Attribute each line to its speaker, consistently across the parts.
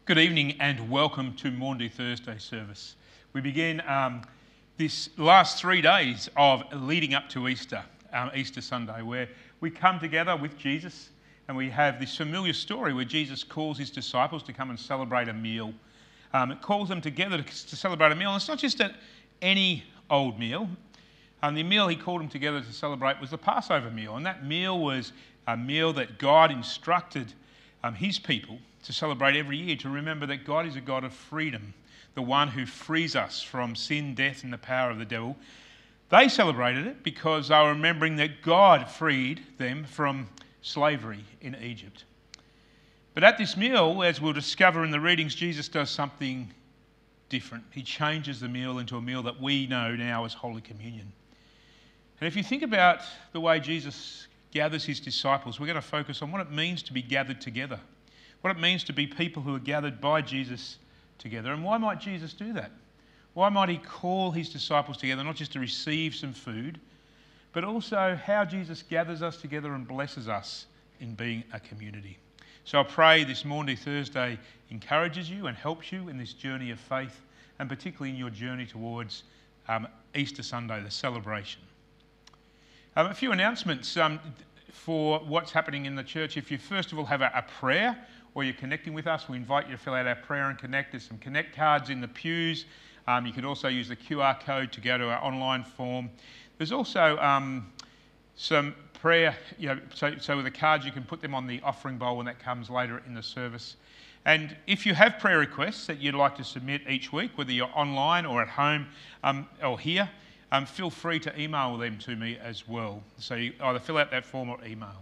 Speaker 1: Good evening and welcome to Maundy Thursday service. We begin this last 3 days of leading up to Easter, Easter Sunday, where we come together with Jesus and we have this familiar story where Jesus calls his disciples to come and celebrate a meal. It calls them together to celebrate a meal. And it's not just any old meal. The meal he called them together to celebrate was the Passover meal. And that meal was a meal that God instructed his people to celebrate every year, to remember that God is a God of freedom, the one who frees us from sin, death, and the power of the devil. They celebrated it because they were remembering that God freed them from slavery in Egypt. But at this meal, as we'll discover in the readings, Jesus does something different. He changes the meal into a meal that we know now as Holy Communion. And if you think about the way Jesus gathers his disciples, we're going to focus on what it means to be gathered together, what it means to be people who are gathered by Jesus together. And why might Jesus do that? Why might he call his disciples together, not just to receive some food, but also how Jesus gathers us together and blesses us in being a community. So I pray this Maundy Thursday encourages you and helps you in this journey of faith, and particularly in your journey towards Easter Sunday, the celebration. A few announcements for what's happening in the church. If you first of all have a prayer, or you're connecting with us, we invite you to fill out our prayer and connect. There's some connect cards in the pews. You could also use the QR code to go to our online form. There's also some prayer, so with the cards you can put them on the offering bowl when that comes later in the service. And if you have prayer requests that you'd like to submit each week, whether you're online or at home or here, feel free to email them to me as well. So you either fill out that form or email.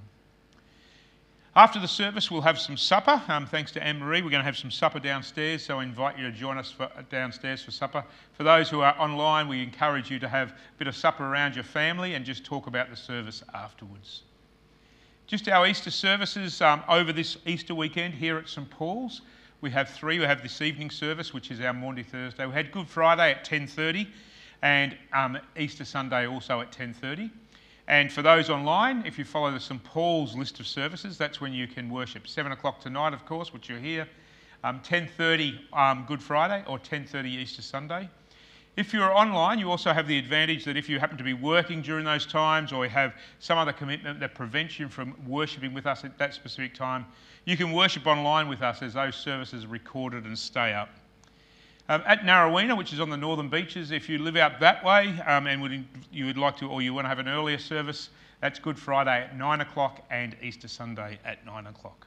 Speaker 1: After the service, we'll have some supper. Thanks to Anne-Marie, we're going to have some supper downstairs, so I invite you to join us downstairs for supper. For those who are online, we encourage you to have a bit of supper around your family and just talk about the service afterwards. Just our Easter services over this Easter weekend here at St Paul's. We have three. We have this evening service, which is our Maundy Thursday. We had Good Friday at 10:30 and Easter Sunday also at 10:30. And for those online, if you follow the St Paul's list of services, that's when you can worship. 7 o'clock tonight, of course, which you're here. 10:30 Good Friday or 10:30 Easter Sunday. If you're online, you also have the advantage that if you happen to be working during those times or have some other commitment that prevents you from worshipping with us at that specific time, you can worship online with us as those services are recorded and stay up. At Narrowena, which is on the northern beaches, if you live out that way and you would like to, or you want to have an earlier service, that's Good Friday at 9 o'clock and Easter Sunday at 9 o'clock.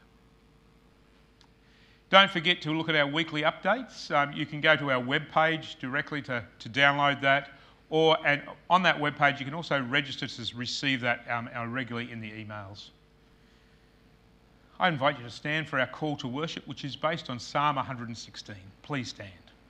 Speaker 1: Don't forget to look at our weekly updates. You can go to our webpage directly to download that, and on that webpage you can also register to receive that regularly in the emails. I invite you to stand for our call to worship, which is based on Psalm 116. Please stand.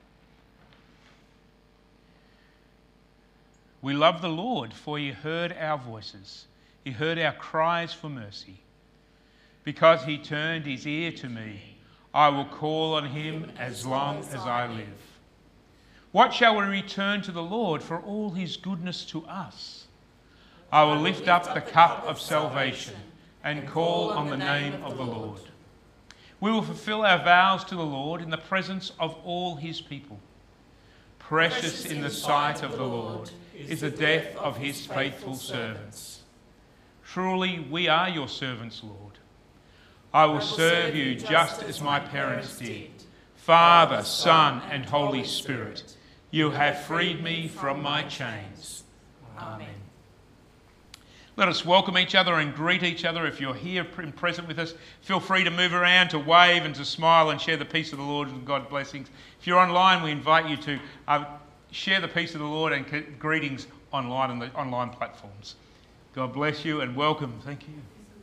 Speaker 1: We love the Lord, for he heard our voices. He heard our cries for mercy. Because he turned his ear to me, I will call on him as long as I live. What shall we return to the Lord for all his goodness to us? I will lift up the cup of salvation and call on the name of the Lord. We will fulfill our vows to the Lord in the presence of all his people. Precious in the sight of the Lord is the death of his faithful servants. Truly, we are your servants, Lord. I will serve you just as my parents did. Father, Son, and Holy Spirit, you have freed me from my chains. Amen. Let us welcome each other and greet each other. If you're here and present with us, feel free to move around, to wave and to smile and share the peace of the Lord and God's blessings. If you're online, we invite you to share the peace of the Lord and greetings online on the online platforms. God bless you and welcome. Thank you.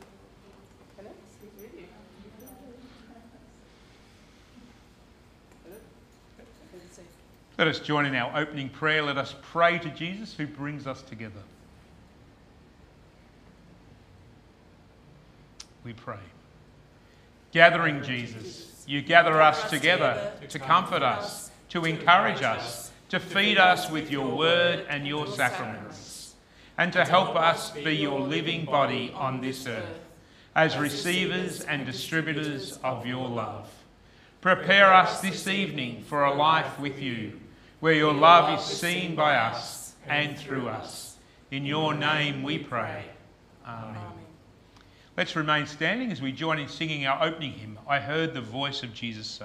Speaker 1: Let us join in our opening prayer. Let us pray to Jesus who brings us together. We pray. Gathering Jesus, you gather us together to comfort us, to encourage us, to feed us with your word and your sacraments, and to help us be your living body on this earth, as receivers and distributors of your love. Prepare us this evening for a life with you, where your love is seen by us and through us. In your name we pray. Amen. Let's remain standing as we join in singing our opening hymn, I Heard the Voice of Jesus Say.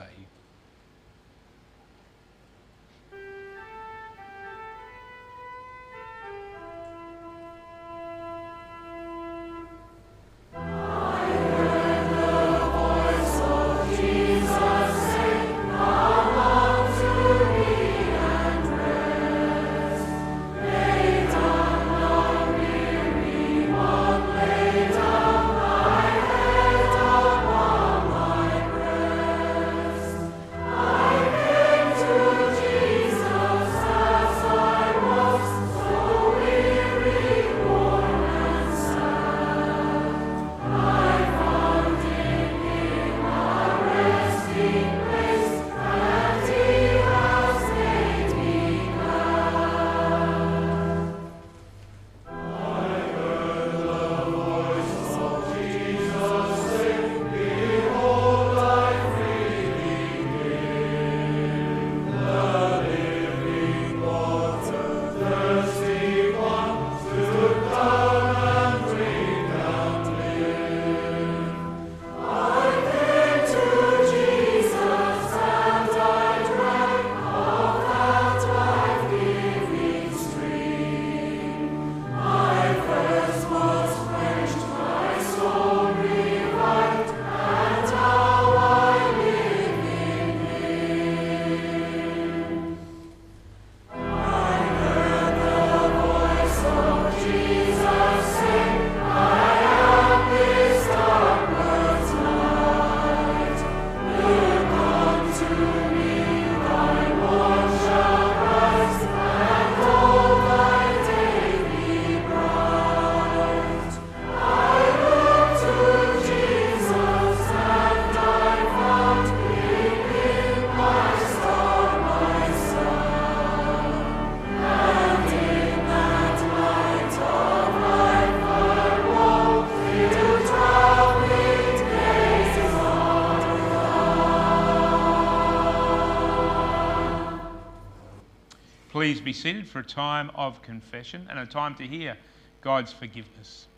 Speaker 1: Please be seated for a time of confession and a time to hear God's forgiveness.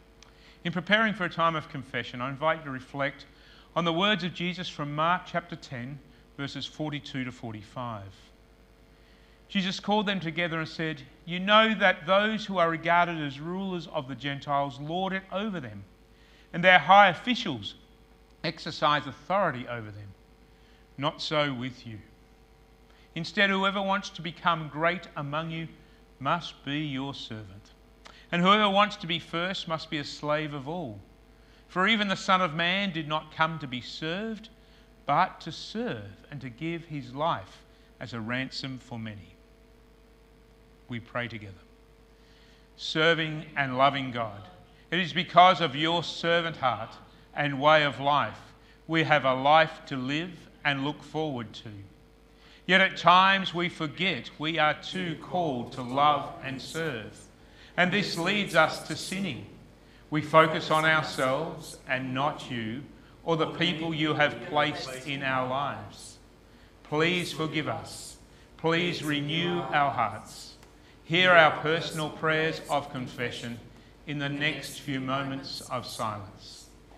Speaker 1: In preparing for a time of confession, I invite you to reflect on the words of Jesus from Mark chapter 10, verses 42 to 45. Jesus called them together and said, "You know that those who are regarded as rulers of the Gentiles lord it over them, and their high officials exercise authority over them. Not so with you. Instead, whoever wants to become great among you must be your servant. And whoever wants to be first must be a slave of all. For even the Son of Man did not come to be served, but to serve and to give his life as a ransom for many." We pray together. Serving and loving God, it is because of your servant heart and way of life we have a life to live and look forward to. Yet at times we forget we are too called to love and serve, and this leads us to sinning. We focus on ourselves and not you or the people you have placed in our lives. Please forgive us. Please renew our hearts. Hear our personal prayers of confession in the next few moments of silence.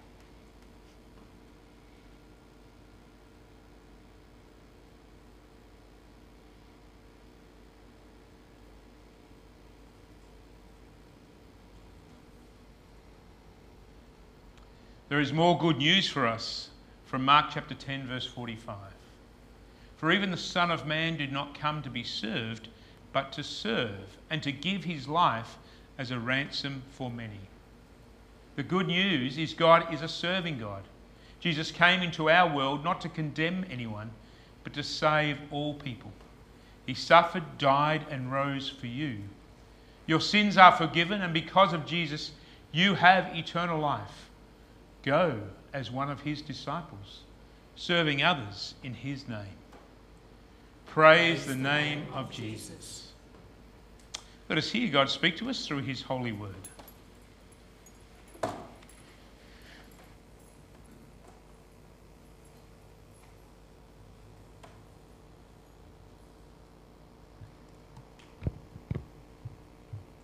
Speaker 1: There is more good news for us from Mark chapter 10, verse 45. For even the Son of Man did not come to be served, but to serve and to give his life as a ransom for many. The good news is God is a serving God. Jesus came into our world not to condemn anyone, but to save all people. He suffered, died, and rose for you. Your sins are forgiven, and because of Jesus, you have eternal life. Go as one of his disciples, serving others in his name. Praise the name of Jesus. Let us hear God speak to us through his holy word.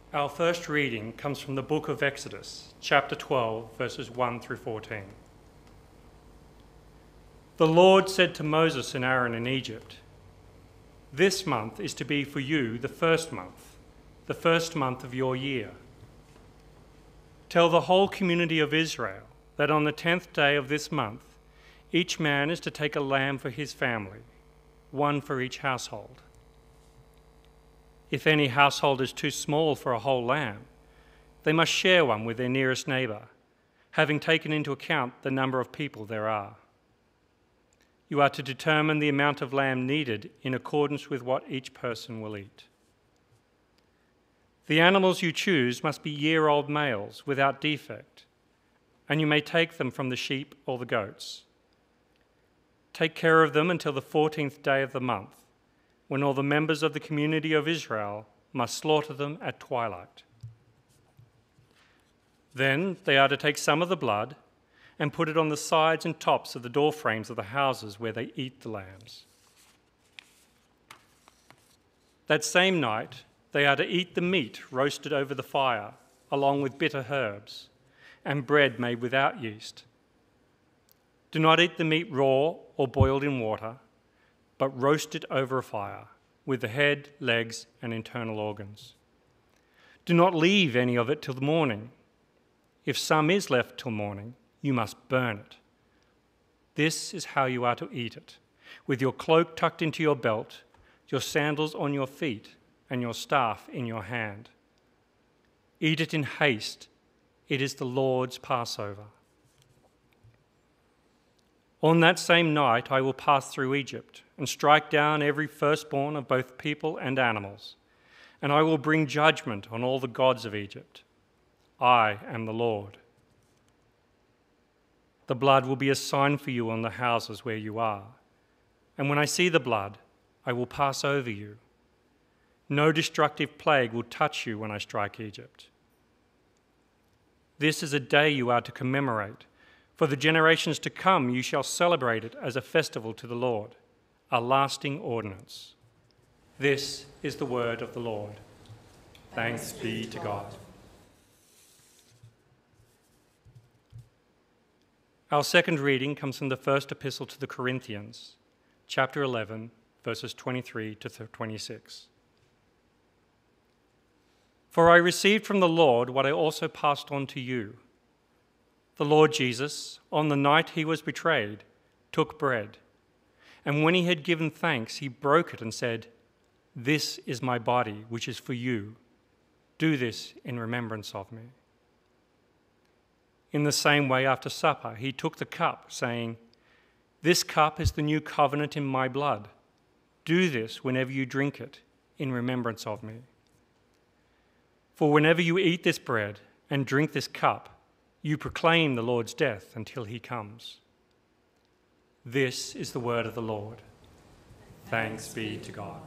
Speaker 2: Our first reading comes from the book of Exodus, chapter 12, verses 1 through 14. The Lord said to Moses and Aaron in Egypt, "This month is to be for you the first month of your year. Tell the whole community of Israel that on the 10th day of this month, each man is to take a lamb for his family, one for each household. If any household is too small for a whole lamb, they must share one with their nearest neighbour, having taken into account the number of people there are. You are to determine the amount of lamb needed in accordance with what each person will eat. The animals you choose must be year-old males without defect, and you may take them from the sheep or the goats. Take care of them until the 14th day of the month, when all the members of the community of Israel must slaughter them at twilight. Then they are to take some of the blood and put it on the sides and tops of the door frames of the houses where they eat the lambs. That same night, they are to eat the meat roasted over the fire, along with bitter herbs, and bread made without yeast. Do not eat the meat raw or boiled in water, but roast it over a fire, with the head, legs, and internal organs. Do not leave any of it till the morning. If some is left till morning, you must burn it. This is how you are to eat it, with your cloak tucked into your belt, your sandals on your feet, and your staff in your hand. Eat it in haste. It is the Lord's Passover. On that same night I will pass through Egypt and strike down every firstborn of both people and animals, and I will bring judgment on all the gods of Egypt. I am the Lord. The blood will be a sign for you on the houses where you are, and when I see the blood, I will pass over you. No destructive plague will touch you when I strike Egypt. This is a day you are to commemorate. For the generations to come, you shall celebrate it as a festival to the Lord, a lasting ordinance. This is the word of the Lord. Thanks be to God. Our second reading comes from the first epistle to the Corinthians, chapter 11, verses 23 to 26. For I received from the Lord what I also passed on to you. The Lord Jesus, on the night he was betrayed, took bread, and when he had given thanks, he broke it and said, "This is my body, which is for you. Do this in remembrance of me." In the same way, after supper, he took the cup, saying, "This cup is the new covenant in my blood. Do this whenever you drink it, in remembrance of me. For whenever you eat this bread and drink this cup, you proclaim the Lord's death until he comes." This is the word of the Lord. Thanks be to God.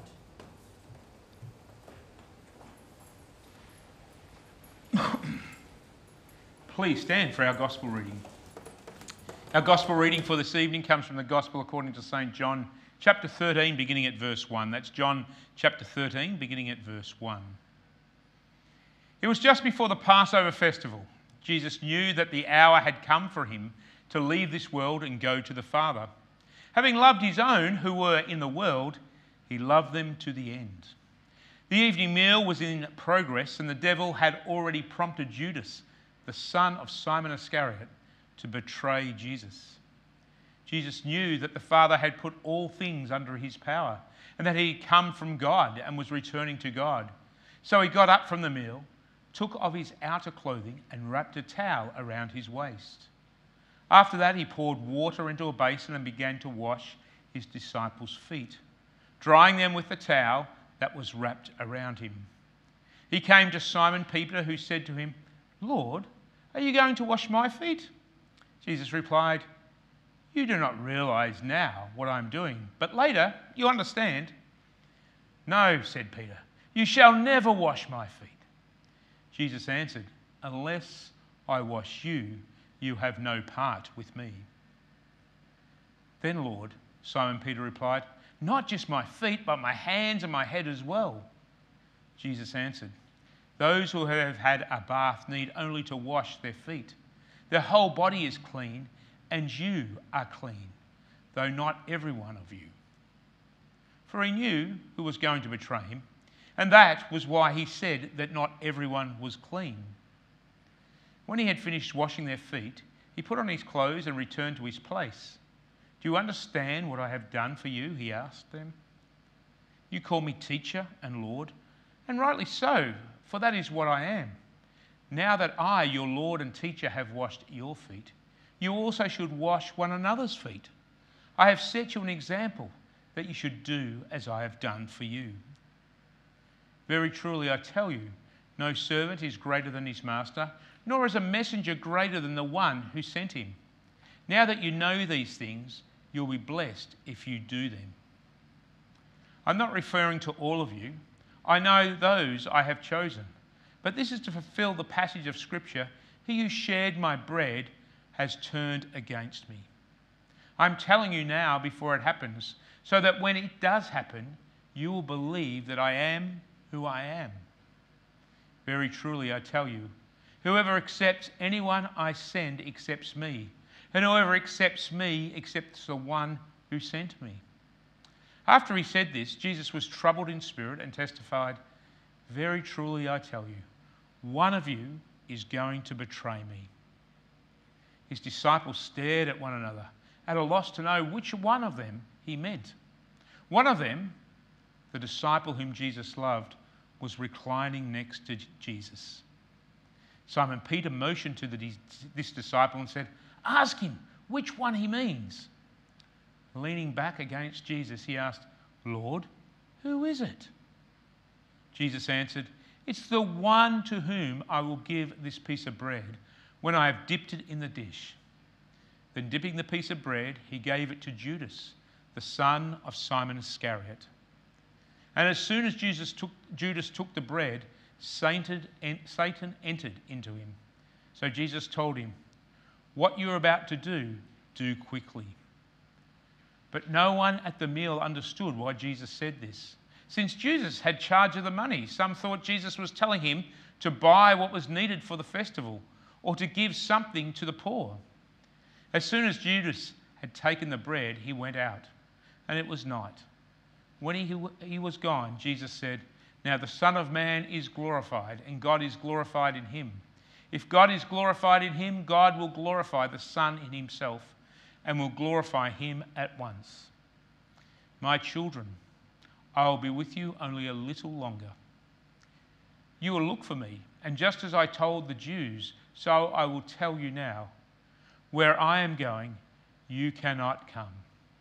Speaker 1: Please stand for our gospel reading. Our gospel reading for this evening comes from the Gospel according to St. John, chapter 13, beginning at verse 1. That's John chapter 13, beginning at verse 1. It was just before the Passover festival. Jesus knew that the hour had come for him to leave this world and go to the Father. Having loved his own who were in the world, he loved them to the end. The evening meal was in progress, and the devil had already prompted Judas, the son of Simon Iscariot, to betray Jesus. Jesus knew that the Father had put all things under his power, and that he had come from God and was returning to God. So he got up from the meal, took off his outer clothing and wrapped a towel around his waist. After that, he poured water into a basin and began to wash his disciples' feet, drying them with the towel that was wrapped around him. He came to Simon Peter, who said to him, "Lord, are you going to wash my feet?" Jesus replied, "You do not realize now what I am doing, but later you understand." "No," said Peter, "you shall never wash my feet." Jesus answered, "Unless I wash you, you have no part with me." "Then, Lord," Simon Peter replied, "not just my feet, but my hands and my head as well." Jesus answered, Those who have had a bath need only to wash their feet. Their whole body is clean, and you are clean, though not every one of you." For he knew who was going to betray him, and that was why he said that not everyone was clean. When he had finished washing their feet, he put on his clothes and returned to his place. "Do you understand what I have done for you?" he asked them. "You call me teacher and Lord, and rightly so, for that is what I am. Now that I, your Lord and teacher, have washed your feet, you also should wash one another's feet. I have set you an example that you should do as I have done for you. Very truly I tell you, no servant is greater than his master, nor is a messenger greater than the one who sent him. Now that you know these things, you'll be blessed if you do them. I'm not referring to all of you. I know those I have chosen. But this is to fulfill the passage of Scripture, he who shared my bread has turned against me. I'm telling you now before it happens, so that when it does happen, you will believe that I am who I am. Very truly I tell you, whoever accepts anyone I send accepts me, and whoever accepts me accepts the one who sent me." After he said this, Jesus was troubled in spirit and testified, "Very truly I tell you, one of you is going to betray me." His disciples stared at one another, at a loss to know which one of them he meant. One of them, the disciple whom Jesus loved, was reclining next to Jesus. Simon Peter motioned to this disciple and said, "Ask him which one he means." Leaning back against Jesus, he asked, "Lord, who is it?" Jesus answered, "It's the one to whom I will give this piece of bread when I have dipped it in the dish." Then dipping the piece of bread, he gave it to Judas, the son of Simon Iscariot. And as soon as Judas took the bread, Satan entered into him. So Jesus told him, "What you're about to do, do quickly." But no one at the meal understood why Jesus said this. Since Jesus had charge of the money, some thought Jesus was telling him to buy what was needed for the festival or to give something to the poor. As soon as Judas had taken the bread, he went out, and it was night. When he was gone, Jesus said, "Now the Son of Man is glorified, and God is glorified in him. If God is glorified in him, God will glorify the Son in himself, and will glorify him at once. My children, I will be with you only a little longer. You will look for me, and just as I told the Jews, so I will tell you now. Where I am going, you cannot come.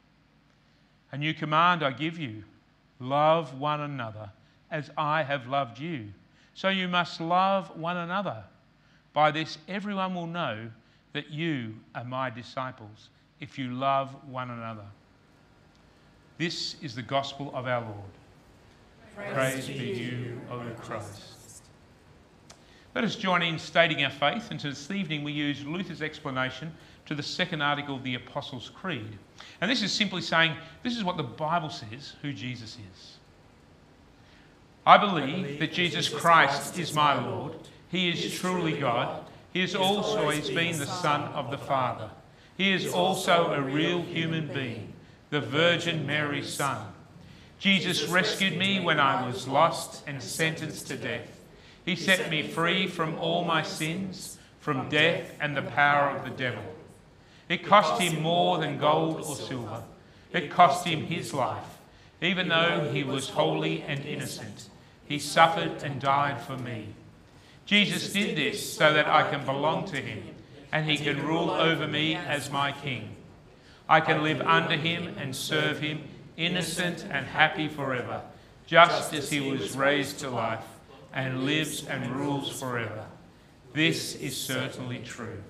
Speaker 1: A new command I give you, love one another as I have loved you. So you must love one another. By this everyone will know that you are my disciples, if you love one another." This is the gospel of our Lord. Praise be to you, O Christ. Let us join in stating our faith, and this evening we use Luther's explanation to the second article of the Apostles' Creed. And this is simply saying, this is what the Bible says who Jesus is. I believe that Jesus Christ is my Lord. He is truly God. He has always been the Son of the Father. He is also a real human being, the Virgin Mary's Son. Jesus rescued me when I was lost and sentenced to death. He set me free from all my sins, from death and the power of the devil. It cost him more than gold or silver. It cost him his life. Even though he was holy and innocent, he suffered and died for me. Jesus did this so that I can belong to him, and he can rule over me as my king. I can live under him and serve him, innocent and happy forever, just as he was raised to life and lives and rules forever. This is certainly true.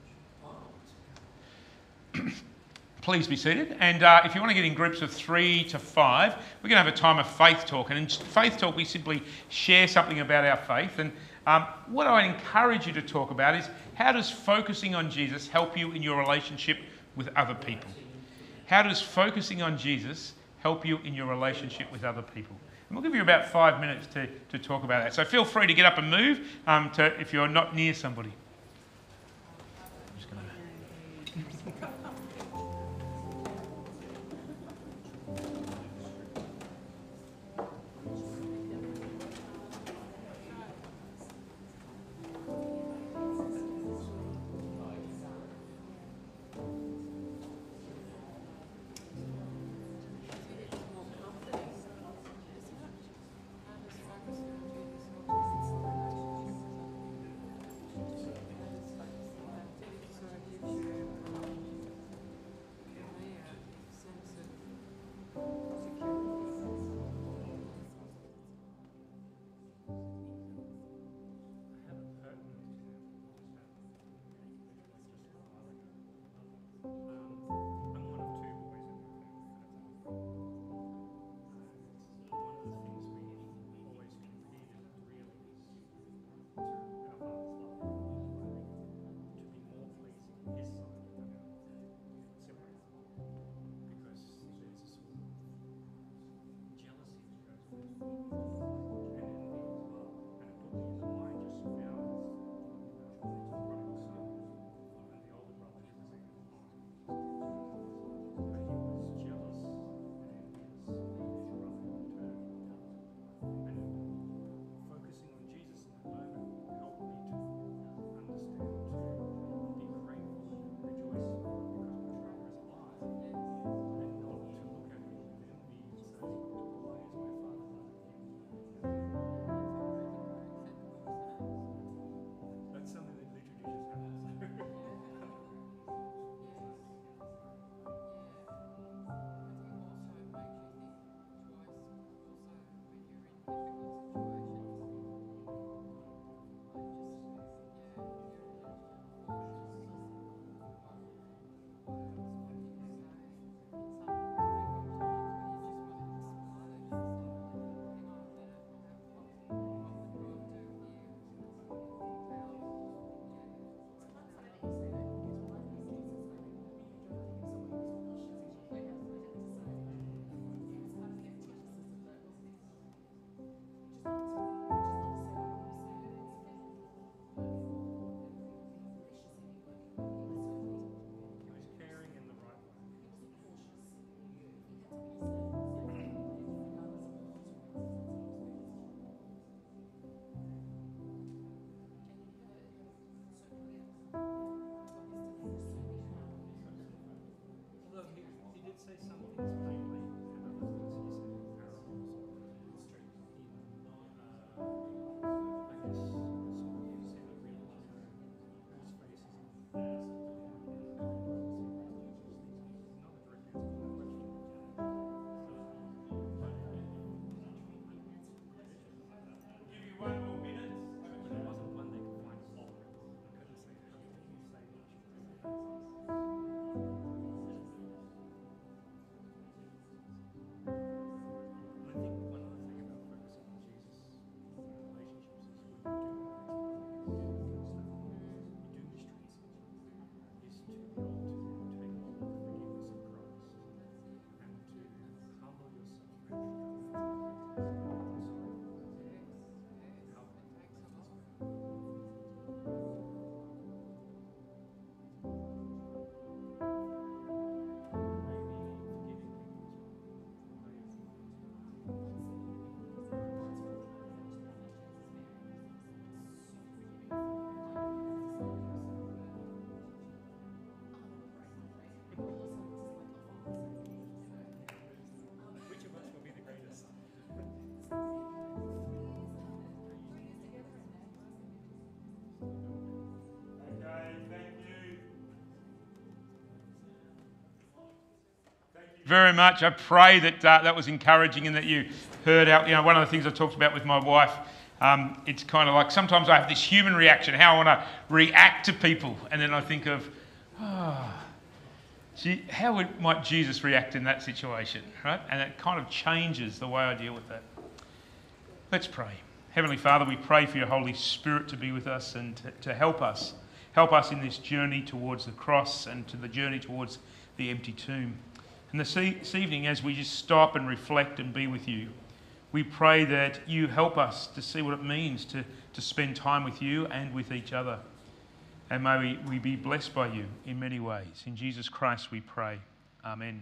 Speaker 1: Please be seated. And if you want to get in groups of 3 to 5, we're going to have a time of faith talk. And in faith talk, we simply share something about our faith. And what I encourage you to talk about is, how does focusing on Jesus help you in your relationship with other people? How does focusing on Jesus help you in your relationship with other people? And we'll give you about 5 minutes to talk about that. So feel free to get up and move if you're not near somebody. Very much. I pray that that was encouraging and that you heard out. You know, one of the things I talked about with my wife, it's kind of like sometimes I have this human reaction, how I want to react to people, and then I think of, how might Jesus react in that situation, right? And it kind of changes the way I deal with that. Let's pray. Heavenly Father, we pray for your Holy Spirit to be with us and to help us. Help us in this journey towards the cross and to the journey towards the empty tomb. And this evening, as we just stop and reflect and be with you, We pray that you help us to see what it means to spend time with you and with each other. And may we be blessed by you in many ways. In Jesus Christ we pray. Amen.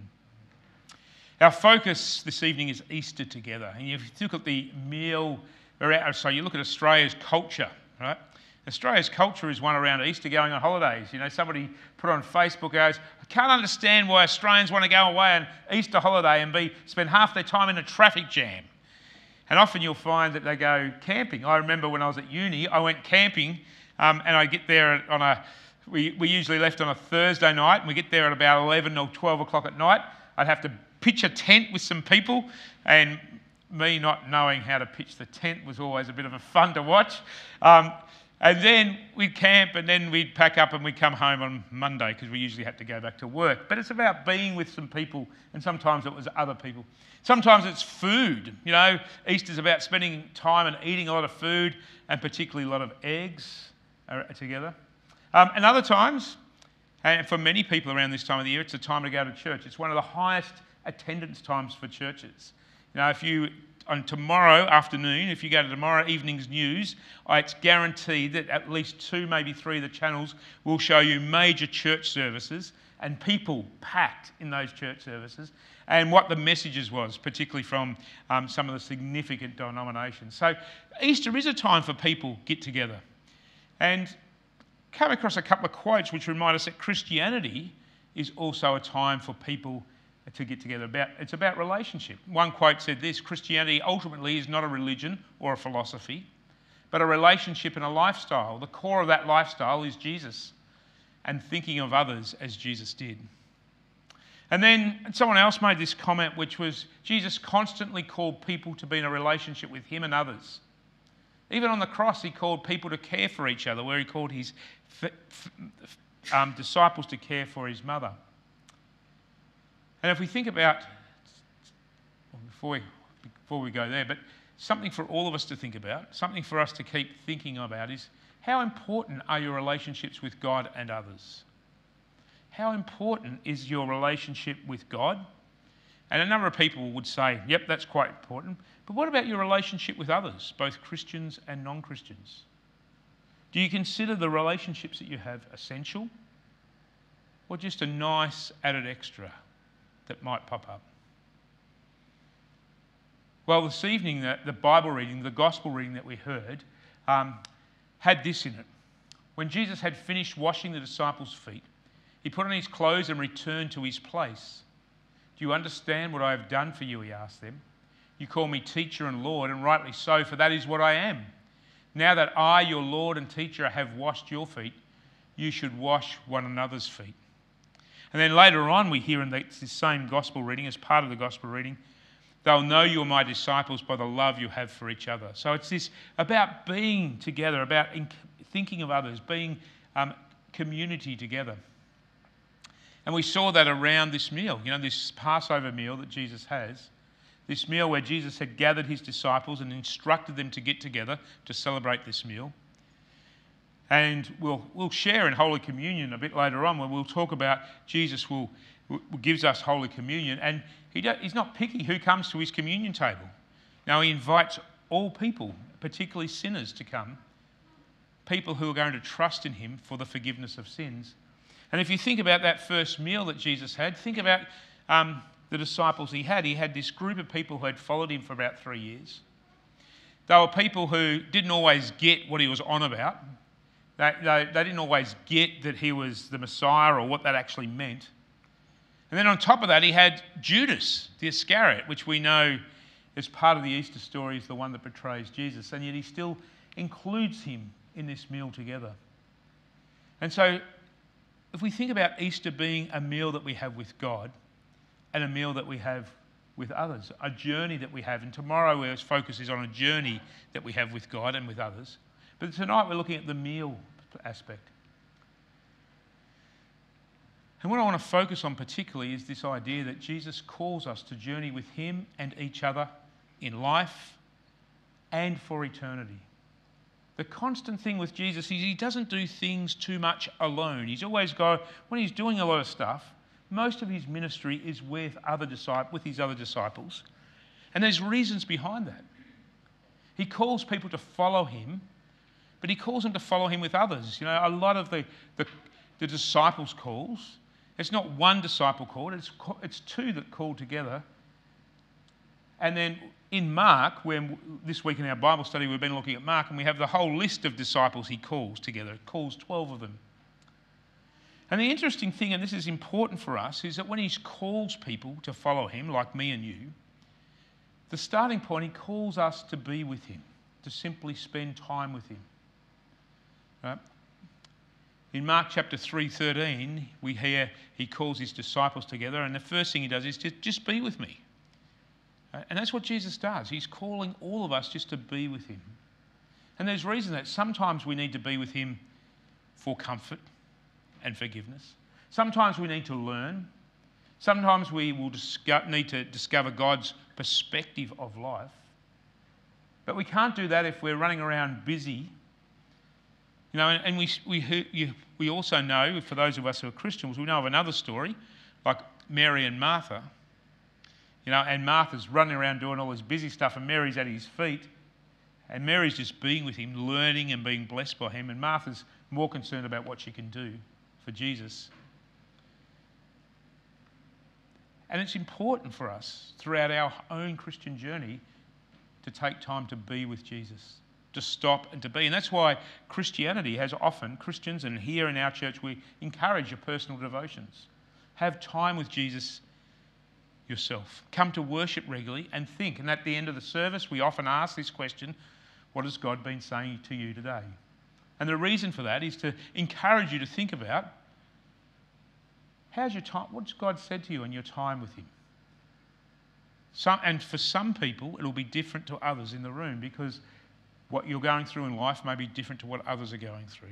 Speaker 1: Our focus this evening is Easter together. And if you look at the meal, so you look at Australia's culture, right? Australia's culture is one around Easter going on holidays. You know, somebody put on Facebook, goes, I can't understand why Australians want to go away on Easter holiday and spend half their time in a traffic jam. And often you'll find that they go camping. I remember when I was at uni, I went camping and I get there we usually left on a Thursday night, and we get there at about 11 or 12 o'clock at night. I'd have to pitch a tent with some people, and me not knowing how to pitch the tent was always a bit of a fun to watch. And then we'd camp, and then we'd pack up and we'd come home on Monday because we usually had to go back to work. But it's about being with some people, and sometimes it was other people. Sometimes it's food. You know, Easter's about spending time and eating a lot of food, and particularly a lot of eggs together. And other times, and for many people around this time of the year, it's a time to go to church. It's one of the highest attendance times for churches. You know, on tomorrow afternoon, if you go to tomorrow evening's news, it's guaranteed that at least 2, maybe 3 of the channels will show you major church services and people packed in those church services and what the messages was, particularly from some of the significant denominations. So Easter is a time for people get together. And come across a couple of quotes which remind us that Christianity is also a time for people to get together. It's about relationship. One quote said this: Christianity ultimately is not a religion or a philosophy, but a relationship and a lifestyle. The core of that lifestyle is Jesus and thinking of others as Jesus did. And then someone else made this comment, which was Jesus constantly called people to be in a relationship with him and others. Even on the cross, he called people to care for each other, where he called his disciples to care for his mother. And if we think about, before we go there, but something for all of us to think about, something for us to keep thinking about is, how important are your relationships with God and others? How important is your relationship with God? And a number of people would say, yep, that's quite important. But what about your relationship with others, both Christians and non-Christians? Do you consider the relationships that you have essential, or just a nice added extra that might pop up? Well, this evening, the Bible reading, the gospel reading that we heard, had this in it. When Jesus had finished washing the disciples' feet, he put on his clothes and returned to his place. Do you understand what I have done for you? He asked them. You call me teacher and Lord, and rightly so, for that is what I am. Now that I, your Lord and teacher, have washed your feet, you should wash one another's feet. And then later on we hear in this same gospel reading, as part of the gospel reading, they'll know you are my disciples by the love you have for each other. So it's this about being together, about thinking of others, being community together. And we saw that around this meal, you know, this Passover meal that Jesus has, this meal where Jesus had gathered his disciples and instructed them to get together to celebrate this meal. And we'll share in Holy Communion a bit later on, where we'll talk about Jesus gives us Holy Communion, and he's not picky who comes to his communion table. Now, he invites all people, particularly sinners, to come, people who are going to trust in him for the forgiveness of sins. And if you think about that first meal that Jesus had, think about the disciples he had. He had this group of people who had followed him for about 3 years. They were people who didn't always get what he was on about. They didn't always get that he was the Messiah or what that actually meant. And then on top of that, he had Judas, the Iscariot, which we know as part of the Easter story is the one that betrays Jesus. And yet he still includes him in this meal together. And so if we think about Easter being a meal that we have with God and a meal that we have with others, a journey that we have, and tomorrow our focus is on a journey that we have with God and with others. But tonight we're looking at the meal aspect. And what I want to focus on particularly is this idea that Jesus calls us to journey with him and each other in life and for eternity. The constant thing with Jesus is he doesn't do things too much alone. He's always when he's doing a lot of stuff, most of his ministry is with his other disciples. And there's reasons behind that. He calls people to follow him, but he calls them to follow him with others. A lot of the disciples' calls, it's not one disciple called, it's two that call together. And then in Mark, this week in our Bible study we've been looking at Mark, and we have the whole list of disciples he calls together. He calls 12 of them. And the interesting thing, and this is important for us, is that when he calls people to follow him, like me and you, the starting point, he calls us to be with him, to simply spend time with him. Right? In Mark chapter 3:13, we hear he calls his disciples together, and the first thing he does is just be with me. Right? And that's what Jesus does. He's calling all of us just to be with him. And there's reason that sometimes we need to be with him for comfort and forgiveness. Sometimes we need to learn. Sometimes we will need to discover God's perspective of life. But we can't do that if we're running around busy. And we also know, for those of us who are Christians, we know of another story, like Mary and Martha. And Martha's running around doing all this busy stuff, and Mary's at his feet. And Mary's just being with him, learning and being blessed by him. And Martha's more concerned about what she can do for Jesus. And it's important for us throughout our own Christian journey to take time to be with Jesus, to stop and to be. And that's why Christianity has often, Christians, and here in our church, we encourage your personal devotions. Have time with Jesus yourself. Come to worship regularly and think. And at the end of the service, we often ask this question, what has God been saying to you today? And the reason for that is to encourage you to think about, how's your time? What's God said to you in your time with him? And for some people, it'll be different to others in the room, because what you're going through in life may be different to what others are going through.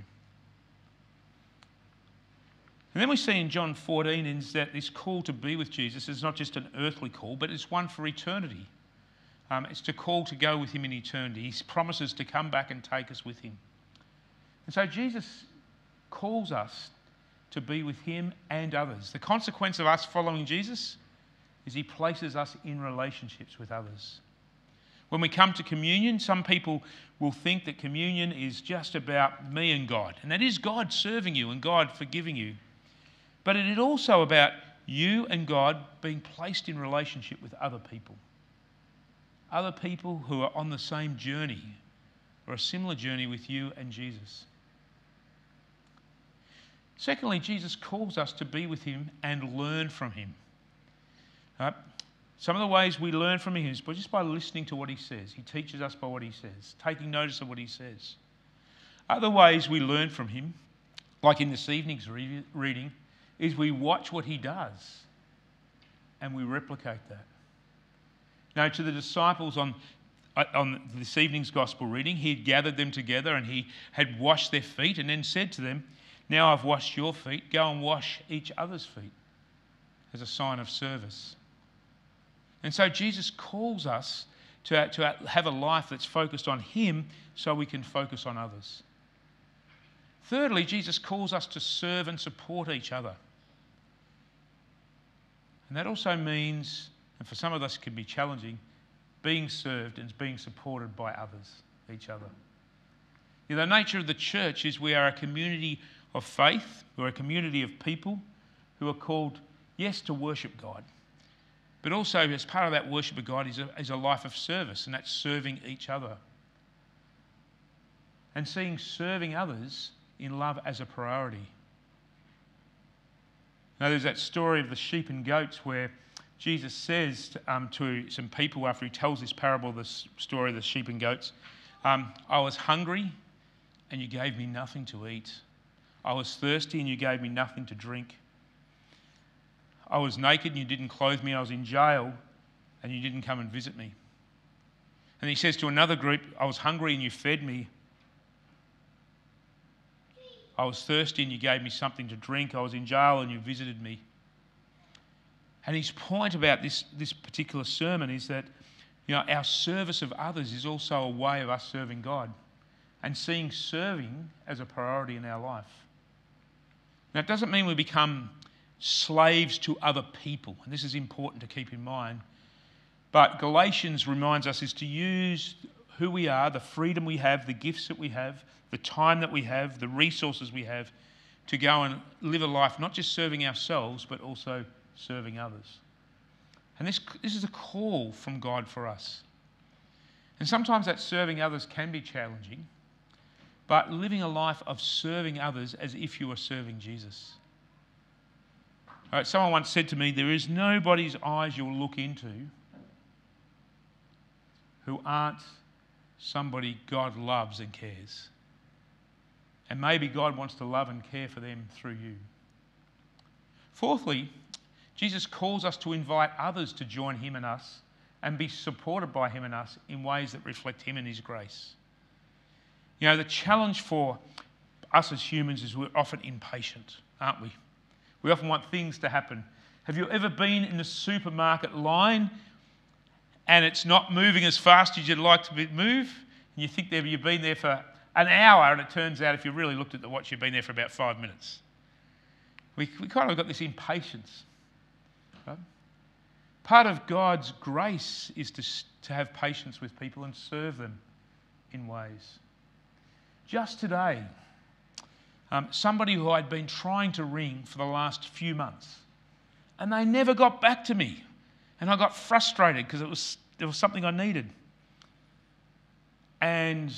Speaker 1: And then we see in John 14 is that this call to be with Jesus is not just an earthly call, but it's one for eternity. It's to call to go with him in eternity. He promises to come back and take us with him. And so Jesus calls us to be with him and others. The consequence of us following Jesus is he places us in relationships with others. When we come to communion, some people will think that communion is just about me and God. And that is God serving you and God forgiving you. But it is also about you and God being placed in relationship with other people. Other people who are on the same journey or a similar journey with you and Jesus. Secondly, Jesus calls us to be with him and learn from him. Some of the ways we learn from him is just by listening to what he says. He teaches us by what he says, taking notice of what he says. Other ways we learn from him, like in this evening's reading, is we watch what he does and we replicate that. Now, to the disciples on this evening's gospel reading, he had gathered them together and he had washed their feet and then said to them, now I've washed your feet, go and wash each other's feet as a sign of service. And so Jesus calls us to have a life that's focused on him so we can focus on others. Thirdly, Jesus calls us to serve and support each other. And that also means, and for some of us it can be challenging, being served and being supported by others, each other. The nature of the church is we are a community of faith, we're a community of people who are called, yes, to worship God, but also as part of that worship of God is a life of service, and that's serving each other. And seeing serving others in love as a priority. Now there's that story of the sheep and goats where Jesus says to some people after he tells this parable, this story of the sheep and goats, I was hungry and you gave me nothing to eat. I was thirsty and you gave me nothing to drink. I was naked and you didn't clothe me. I was in jail and you didn't come and visit me. And he says to another group, I was hungry and you fed me. I was thirsty and you gave me something to drink. I was in jail and you visited me. And his point about this particular sermon is that our service of others is also a way of us serving God and seeing serving as a priority in our life. Now, it doesn't mean we become slaves to other people, and this is important to keep in mind, But Galatians reminds us is to use who we are, the freedom we have, the gifts that we have, the time that we have, the resources we have, to go and live a life not just serving ourselves, but also serving others. And this is a call from God for us. And sometimes that serving others can be challenging, but living a life of serving others as if you are serving Jesus. All right, someone once said to me, there is nobody's eyes you'll look into who aren't somebody God loves and cares. And maybe God wants to love and care for them through you. Fourthly, Jesus calls us to invite others to join him and us and be supported by him and us in ways that reflect him and his grace. You know, the challenge for us as humans is we're often impatient, aren't we? We often want things to happen. Have you ever been in the supermarket line and it's not moving as fast as you'd like to move? And you think you've been there for an hour, and it turns out if you really looked at the watch, you've been there for about 5 minutes. We kind of got this impatience. Right? Part of God's grace is to have patience with people and serve them in ways. Just today, somebody who I'd been trying to ring for the last few months, and they never got back to me. And I got frustrated because there was something I needed. And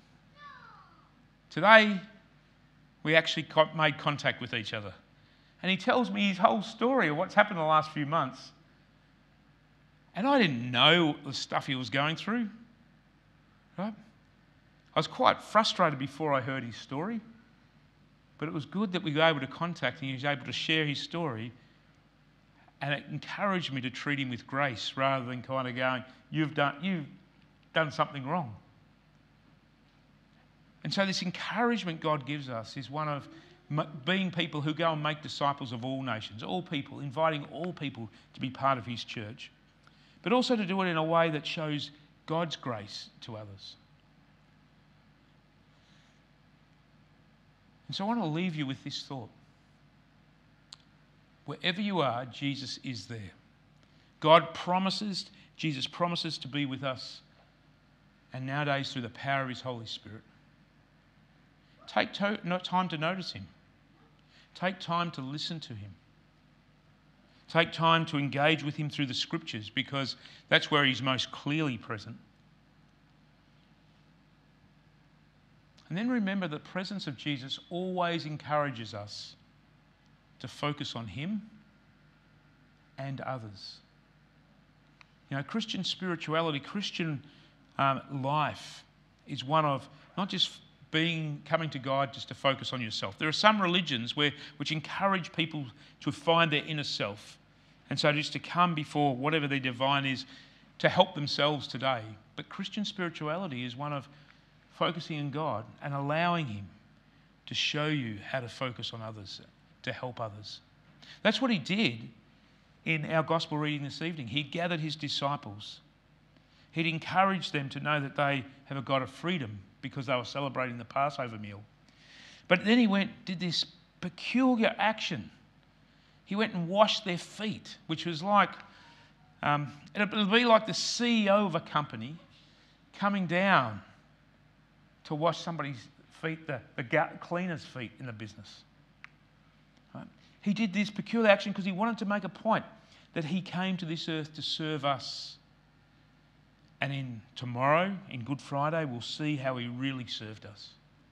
Speaker 1: today, we actually made contact with each other. And he tells me his whole story of what's happened in the last few months. And I didn't know the stuff he was going through. Right? I was quite frustrated before I heard his story. But it was good that we were able to contact him. He was able to share his story. And it encouraged me to treat him with grace rather than kind of going, you've done something wrong. And so this encouragement God gives us is one of being people who go and make disciples of all nations, all people, inviting all people to be part of his church, but also to do it in a way that shows God's grace to others. And so I want to leave you with this thought. Wherever you are, Jesus is there. Jesus promises to be with us, and nowadays through the power of his Holy Spirit. Take time to notice him. Take time to listen to him. Take time to engage with him through the scriptures, because that's where he's most clearly present. And then remember the presence of Jesus always encourages us to focus on him and others. You know, Christian spirituality, Christian life is one of not just coming to God just to focus on yourself. There are some religions which encourage people to find their inner self, and so just to come before whatever their divine is to help themselves today. But Christian spirituality is one of focusing on God and allowing him to show you how to focus on others, to help others. That's what he did in our gospel reading this evening. He gathered his disciples. He'd encouraged them to know that they have a God of freedom because they were celebrating the Passover meal. But then he did this peculiar action. He went and washed their feet, which was like, it'll be like the CEO of a company coming down to wash somebody's feet, the cleaner's feet in the business. Right? He did this peculiar action because he wanted to make a point that he came to this earth to serve us. And tomorrow, in Good Friday, we'll see how he really served us.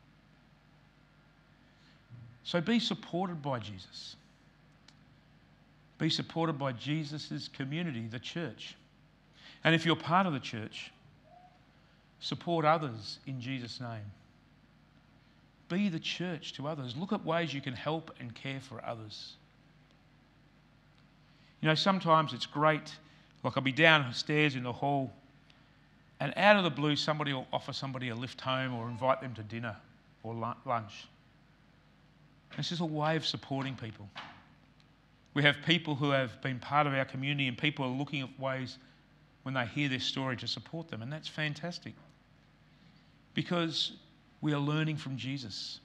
Speaker 1: So be supported by Jesus. Be supported by Jesus' community, the church. And if you're part of the church, support others in Jesus' name. Be the church to others. Look at ways you can help and care for others. You know, sometimes it's great, like I'll be downstairs in the hall, and out of the blue, somebody will offer somebody a lift home or invite them to dinner or lunch. This is a way of supporting people. We have people who have been part of our community, and people are looking at ways when they hear their story to support them, and that's fantastic. Because we are learning from Jesus.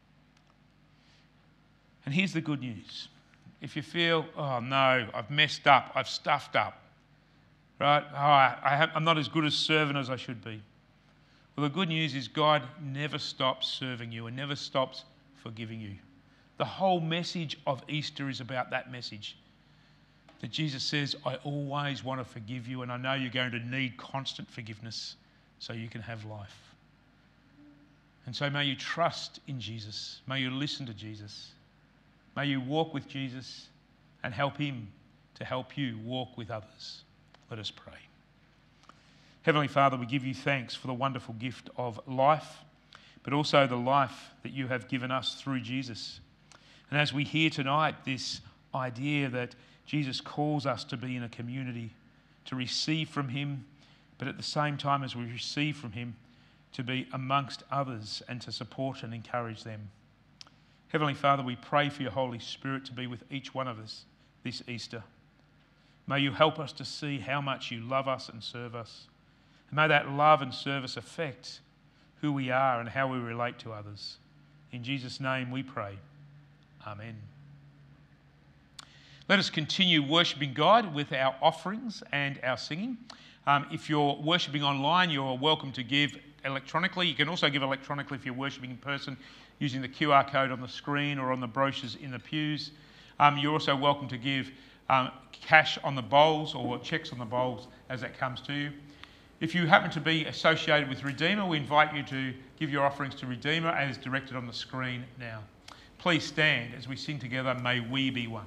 Speaker 1: And here's the good news. If you feel, oh no, I've messed up, I've stuffed up, right? I'm not as good a servant as I should be. Well, the good news is God never stops serving you and never stops forgiving you. The whole message of Easter is about that message. That Jesus says, I always want to forgive you, and I know you're going to need constant forgiveness so you can have life. And so may you trust in Jesus. May you listen to Jesus. May you walk with Jesus and help him to help you walk with others. Let us pray. Heavenly Father, we give you thanks for the wonderful gift of life, but also the life that you have given us through Jesus. And as we hear tonight this idea that Jesus calls us to be in a community, to receive from him, but at the same time as we receive from him, to be amongst others and to support and encourage them. Heavenly Father, we pray for your Holy Spirit to be with each one of us this Easter. May you help us to see how much you love us and serve us. And may that love and service affect who we are and how we relate to others. In Jesus' name we pray. Amen. Let us continue worshipping God with our offerings and our singing. If you're worshipping online, you're welcome to give electronically. You can also give electronically if you're worshipping in person using the QR code on the screen or on the brochures in the pews. You're also welcome to give cash on the bowls or cheques on the bowls as that comes to you. If you happen to be associated with Redeemer, we invite you to give your offerings to Redeemer as directed on the screen now. Please stand as we sing together, May We Be One.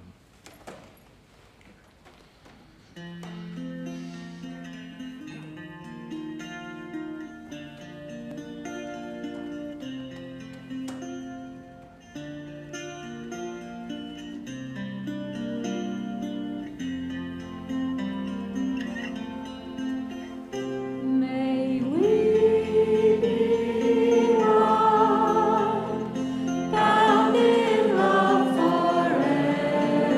Speaker 3: Bound in love forever.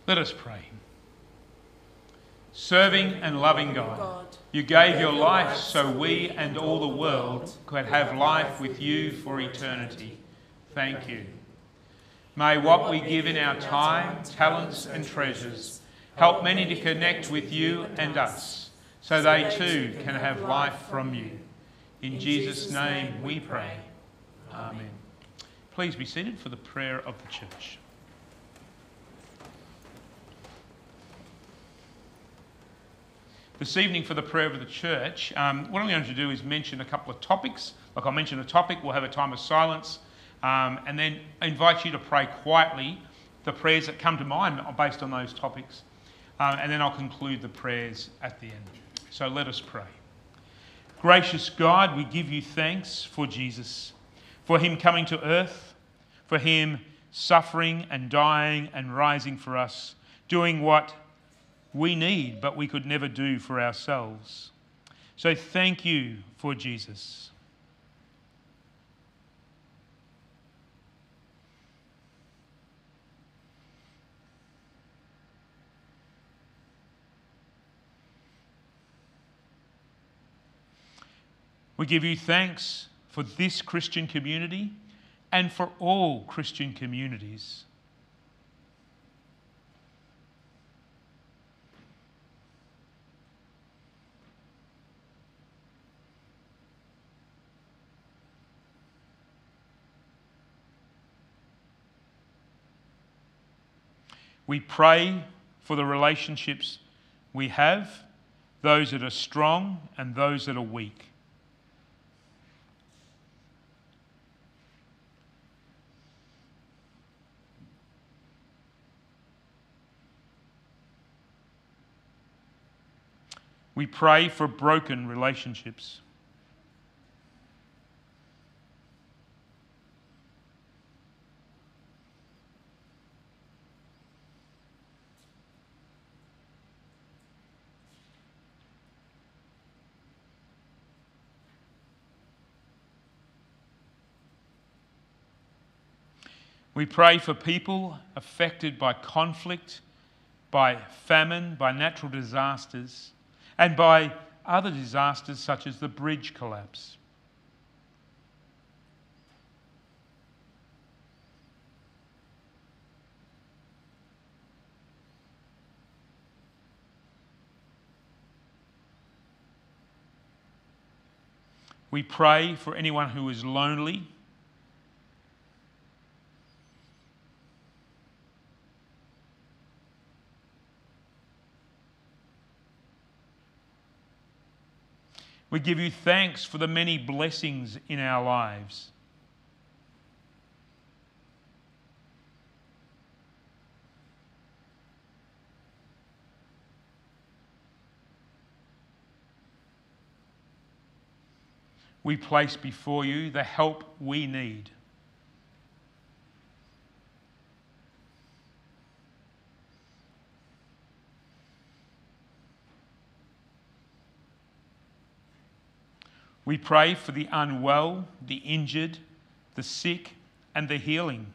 Speaker 1: Let us pray. Serving and loving God, you gave your life so we and all the world could have life with you for eternity. Thank you. May what we give in our time, talents and treasures help many to connect with you and us, so they too can have life from you. In Jesus' name we pray. Amen. Please be seated for the prayer of the church. This evening for the prayer of the church, what I'm going to do is mention a couple of topics. Like I'll mention a topic, we'll have a time of silence, and then invite you to pray quietly the prayers that come to mind based on those topics. And then I'll conclude the prayers at the end. So let us pray. Gracious God, we give you thanks for Jesus, for him coming to earth, for him suffering and dying and rising for us, doing what we need, but we could never do for ourselves. So thank you for Jesus. We give you thanks for this Christian community and for all Christian communities. We pray for the relationships we have, those that are strong and those that are weak. We pray for broken relationships. We pray for people affected by conflict, by famine, by natural disasters, and by other disasters such as the bridge collapse. We pray for anyone who is lonely, we give you thanks for the many blessings in our lives. We place before you the help we need. We pray for the unwell, the injured, the sick, and the healing.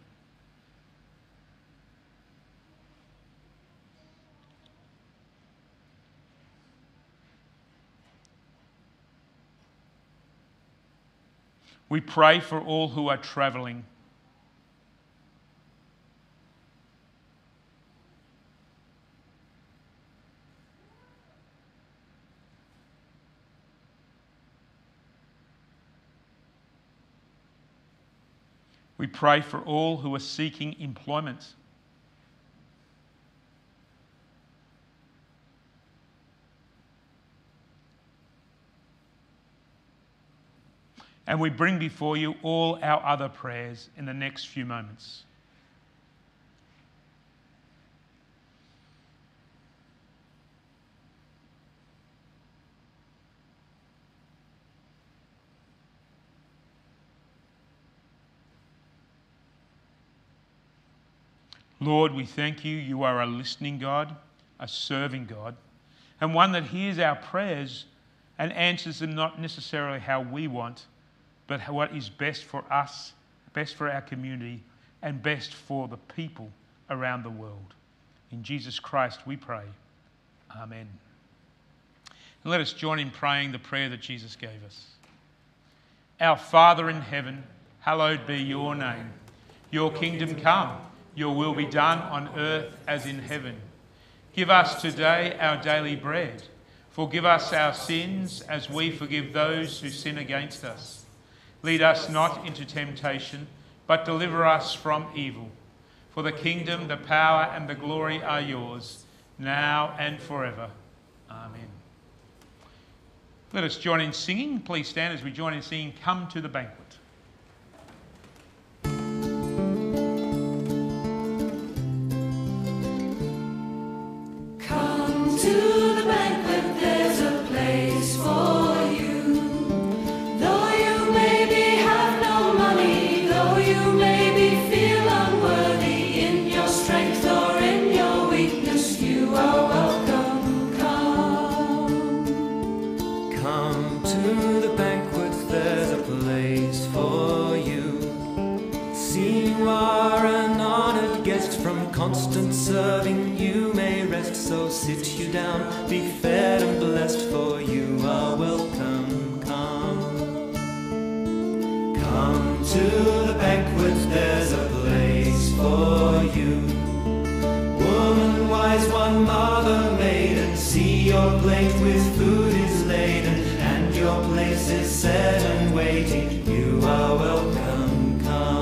Speaker 1: We pray for all who are travelling. We pray for all who are seeking employment. And we bring before you all our other prayers in the next few moments. Lord, we thank you. You are a listening God, a serving God, and one that hears our prayers and answers them not necessarily how we want, but what is best for us, best for our community, and best for the people around the world. In Jesus Christ we pray. Amen. And let us join in praying the prayer that Jesus gave us. Our Father in heaven, hallowed be your name. Your kingdom come, your will be done on earth as in heaven. Give us today our daily bread. Forgive us our sins as we forgive those who sin against us. Lead us not into temptation, but deliver us from evil. For the kingdom, the power and the glory are yours, now and forever. Amen. Let us join in singing. Please stand as we join in singing Come to the Banquet.
Speaker 3: Come to the banquet, there's a place for you. Though you maybe have no money, though you maybe feel unworthy in your strength or in your weakness, you are welcome.
Speaker 4: Come to the banquet, there's a place for you. Seeing you are an honored guest, from constant serving you may rest. So sit you down, be fed and blessed, for you are welcome. Come to the banquet, there's a place for you. Woman wise, one mother maiden, see your plate with food is laden, and your place is set and waiting. You are welcome.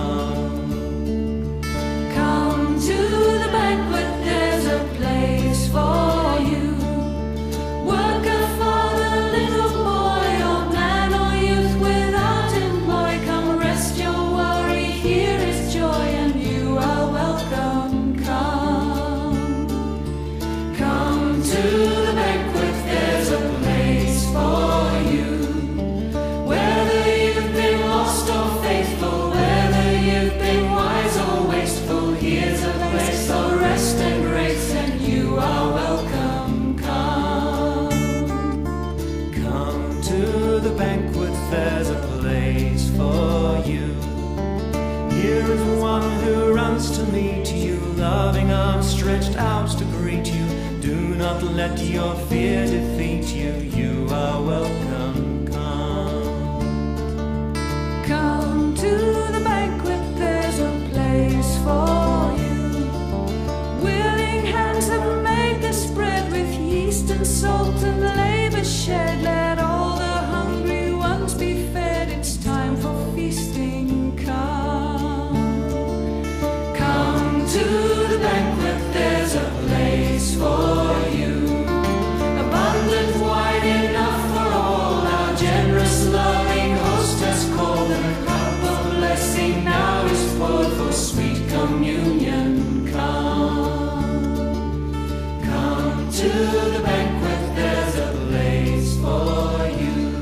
Speaker 3: Come to the banquet, there's a place for you. Worker, father, little boy, old man or youth without employ, come rest your worry, here is joy, and you are welcome. Come to the banquet, there's a place for you. Whether you've been lost or faithful, whether you've been wise or wasteful, here's a place for rest and grace, and you are welcome.
Speaker 4: Come to the banquet, there's a place for you. Here is one who runs to meet you, loving arms stretched out to greet you. Do not let your fear defeat you. You are welcome.
Speaker 3: Come to the banquet, there's a place for you. Willing hands have made this bread with yeast and salt and labor shed. Let all the hungry ones be fed. It's time for feasting. Come to the banquet, there's a place for you. Abundant, wide enough for all. Our generous, loving host has called, and a cup of blessing now is poured for sweet communion. Come to the banquet, there's a place for you.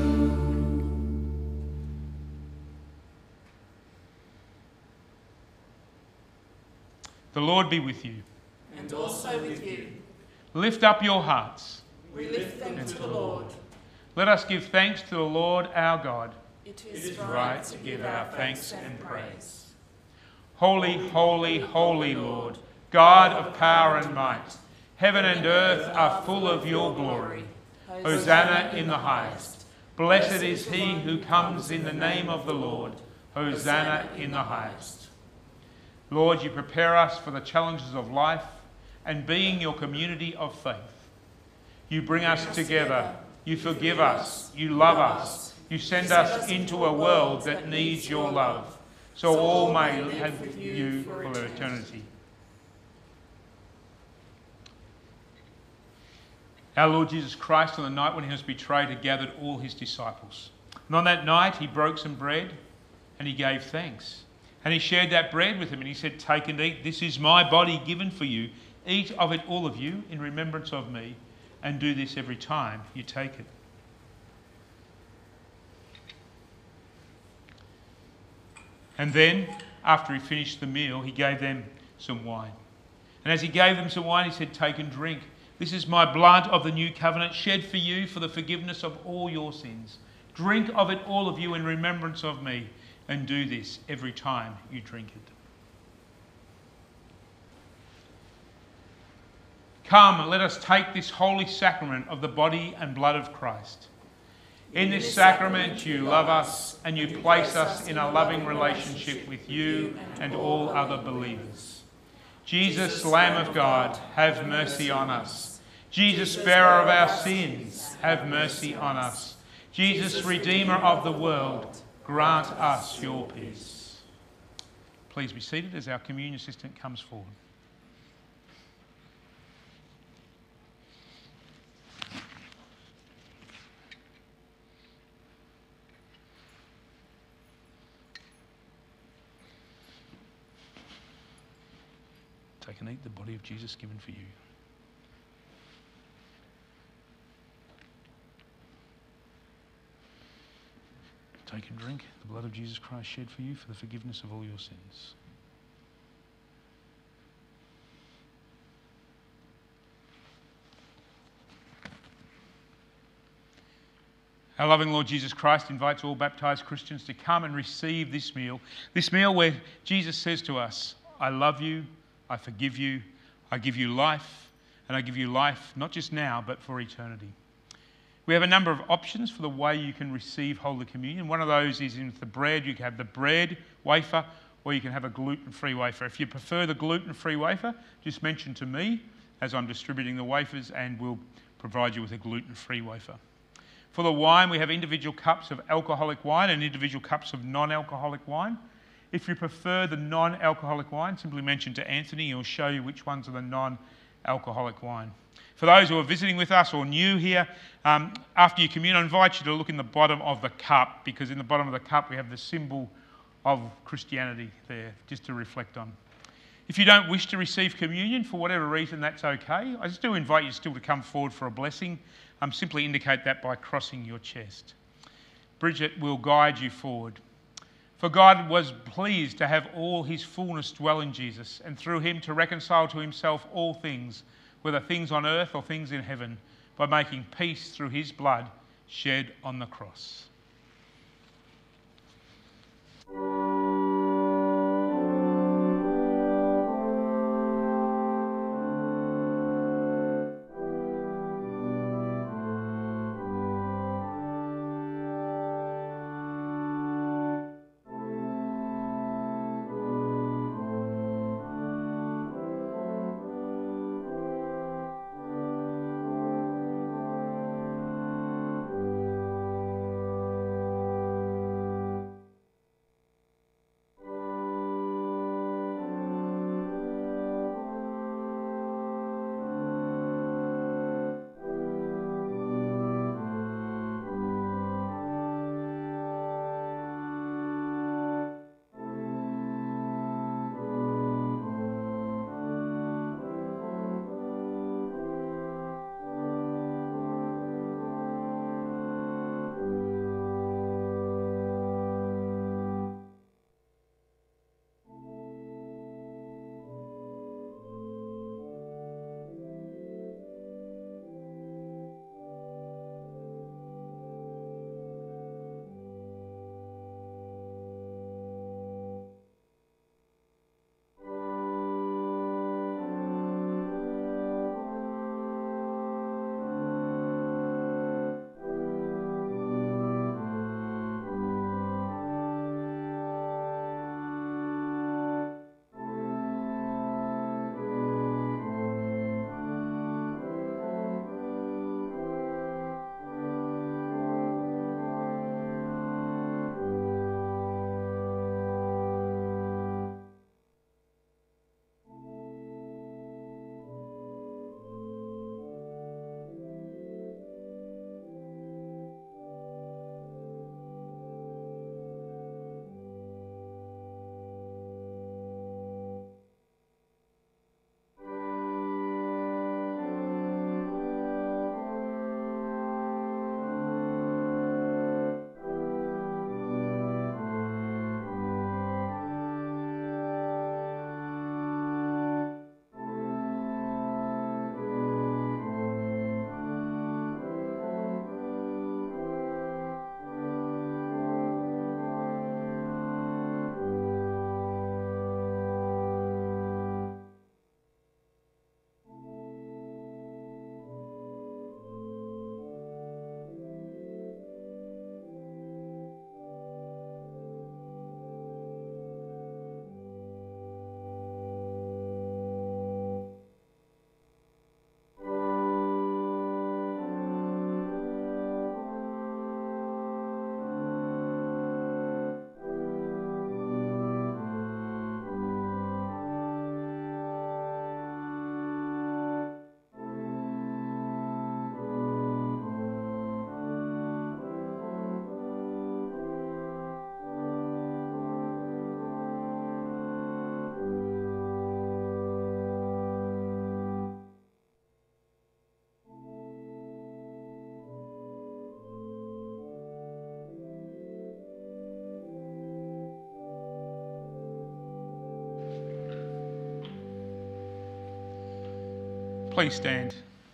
Speaker 1: The Lord be with you.
Speaker 5: And also with you.
Speaker 1: Lift up your hearts.
Speaker 5: We lift them to the Lord.
Speaker 1: Let us give thanks to the Lord our God.
Speaker 5: It is right to give our thanks and praise.
Speaker 1: Holy, holy, holy Lord, God of power and might, heaven and earth are full of your glory. Hosanna in the highest. Blessed is he who comes in the name of the Lord. Hosanna in the highest. Lord, you prepare us for the challenges of life, and being your community of faith, you bring us together, you forgive us, you love us, you send us into a world that needs your love, so all may have you for eternity. Our Lord Jesus Christ, on the night when he was betrayed, had gathered all his disciples. And on that night, he broke some bread and he gave thanks. And he shared that bread with them and he said, "Take and eat. This is my body given for you. Eat of it, all of you, in remembrance of me, and do this every time you take it." And then, after he finished the meal, he gave them some wine. And as he gave them some wine, he said, "Take and drink. This is my blood of the new covenant, shed for you for the forgiveness of all your sins. Drink of it, all of you, in remembrance of me, and do this every time you drink it." Come, let us take this holy sacrament of the body and blood of Christ. In this sacrament you love us and you place us in a loving relationship with you and all other believers. Jesus, Lamb of God, have mercy on us. Jesus, bearer of our sins, have mercy on us. Jesus, Redeemer of the world, grant us your peace. Please be seated as our communion assistant comes forward. Take and eat the body of Jesus given for you. Take and drink the blood of Jesus Christ shed for you for the forgiveness of all your sins. Our loving Lord Jesus Christ invites all baptised Christians to come and receive this meal where Jesus says to us, I love you, I forgive you, I give you life, and I give you life not just now but for eternity. We have a number of options for the way you can receive Holy Communion. One of those is in the bread. You can have the bread wafer, or you can have a gluten-free wafer. If you prefer the gluten-free wafer, just mention to me as I'm distributing the wafers and we'll provide you with a gluten-free wafer. For the wine, we have individual cups of alcoholic wine and individual cups of non-alcoholic wine. If you prefer the non-alcoholic wine, simply mention to Anthony. He'll show you which ones are the non-alcoholic wine. For those who are visiting with us or new here, after you commune, I invite you to look in the bottom of the cup, because in the bottom of the cup we have the symbol of Christianity there, just to reflect on. If you don't wish to receive communion for whatever reason, that's okay. I just do invite you still to come forward for a blessing. Simply indicate that by crossing your chest. Bridget will guide you forward. For God was pleased to have all his fullness dwell in Jesus, and through him to reconcile to himself all things, whether things on earth or things in heaven, by making peace through his blood shed on the cross. Please stand.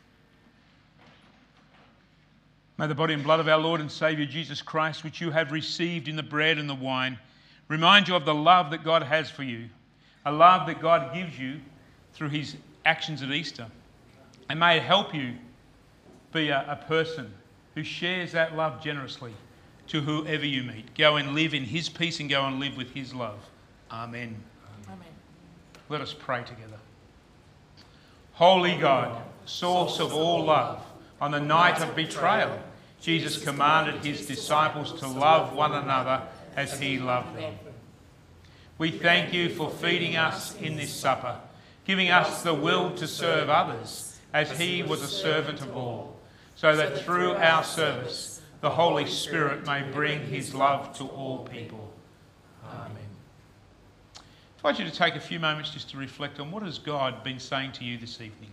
Speaker 1: May the body and blood of our Lord and Saviour Jesus Christ, which you have received in the bread and the wine, remind you of the love that God has for you, a love that God gives you through his actions at Easter. And may it help you be a person who shares that love generously to whoever you meet. Go and live in his peace and go and live with his love. Amen.
Speaker 6: Amen.
Speaker 1: Let us pray together. Holy God, source of all love, on the night of betrayal, Jesus commanded his disciples to love one another as he loved them. We thank you for feeding us in this supper, giving us the will to serve others as he was a servant of all, so that through our service the Holy Spirit may bring his love to all people. Amen. I invite you to take a few moments just to reflect on what has God been saying to you this evening.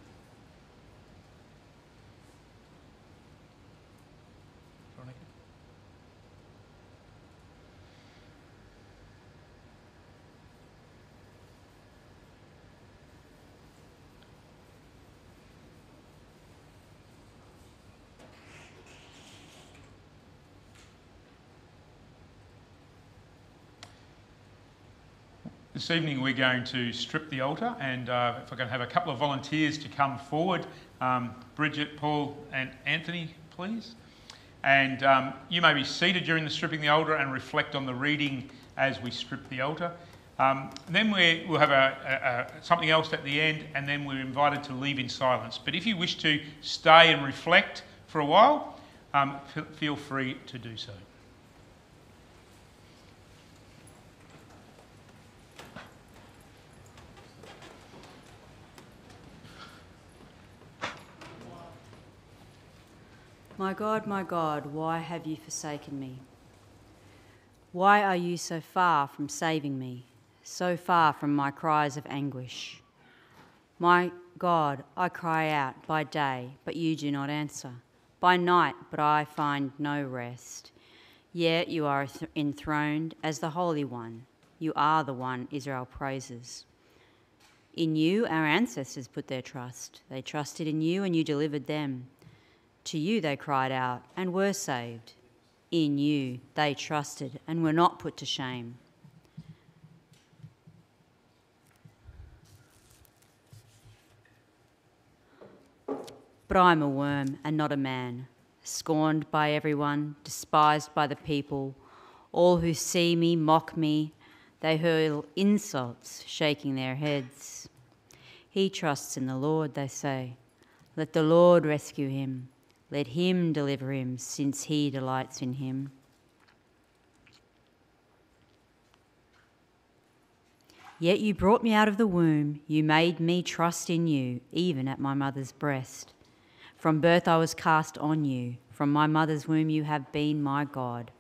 Speaker 1: Veronica? This evening we're going to strip the altar, and if I can have a couple of volunteers to come forward, Bridget, Paul and Anthony, please. And you may be seated during the stripping the altar and reflect on the reading as we strip the altar. Then we'll have something else at the end, and then we're invited to leave in silence. But if you wish to stay and reflect for a while, feel free to do so.
Speaker 7: my God, why have you forsaken me? Why are you so far from saving me, so far from my cries of anguish? My God, I cry out by day, but you do not answer, by night, but I find no rest. Yet you are enthroned as the Holy One. You are the one Israel praises. In you our ancestors put their trust. They trusted in you and you delivered them. To you they cried out and were saved. In you they trusted and were not put to shame. But I am a worm and not a man, scorned by everyone, despised by the people. All who see me mock me. They hurl insults, shaking their heads. He trusts in the Lord, they say. Let the Lord rescue him. Let him deliver him, since he delights in him. Yet you brought me out of the womb. You made me trust in you, even at my mother's breast. From birth I was cast on you. From my mother's womb you have been my God.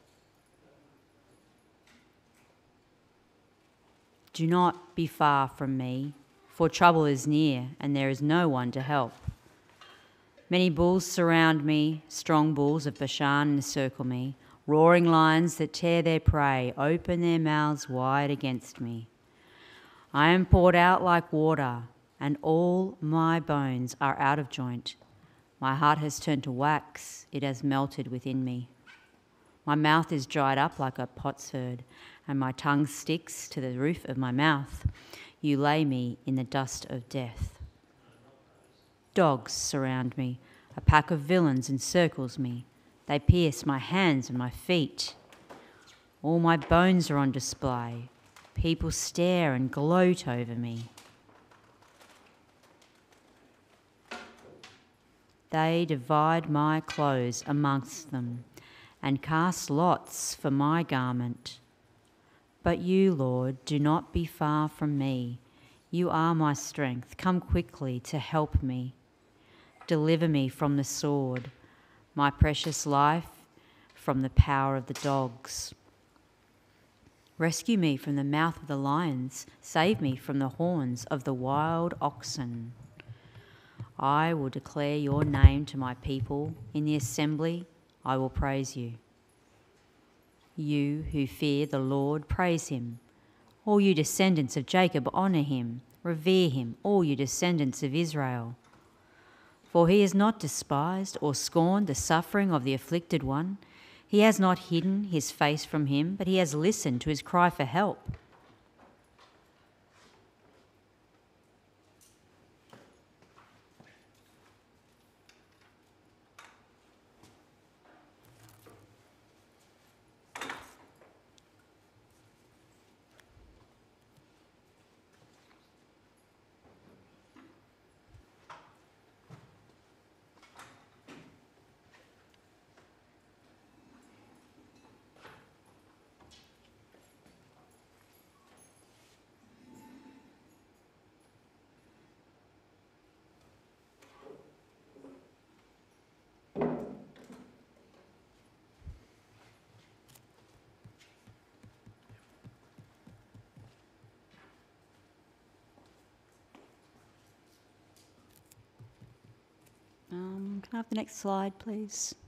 Speaker 7: Do not be far from me, for trouble is near, and there is no one to help. Many bulls surround me, strong bulls of Bashan encircle me. Roaring lions that tear their prey open their mouths wide against me. I am poured out like water, and all my bones are out of joint. My heart has turned to wax, it has melted within me. My mouth is dried up like a potsherd, and my tongue sticks to the roof of my mouth. You lay me in the dust of death. Dogs surround me. A pack of villains encircles me. They pierce my hands and my feet. All my bones are on display. People stare and gloat over me. They divide my clothes amongst them and cast lots for my garment. But you, Lord, do not be far from me. You are my strength. Come quickly to help me. Deliver me from the sword, my precious life from the power of the dogs. Rescue me from the mouth of the lions. Save me from the horns of the wild oxen. I will declare your name to my people. In the assembly, I will praise you. You who fear the Lord, praise him. All you descendants of Jacob, honour him. Revere him, all you descendants of Israel. For he has not despised or scorned the suffering of the afflicted one. He has not hidden his face from him, but he has listened to his cry for help. Can I have the next slide, please?